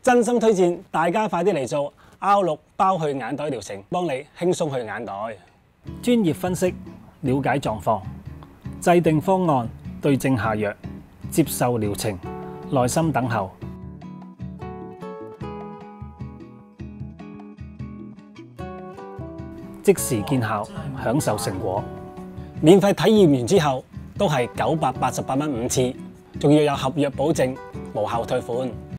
真心推薦大家快啲嚟做 R6包去眼袋療程，幫你輕鬆去眼袋。專業分析，了解狀況，制定方案，對症下藥，接受療程，耐心等候。即時見效，享受成果。免費體驗完之後，都係988蚊5次，仲要有合約保證，無效退款。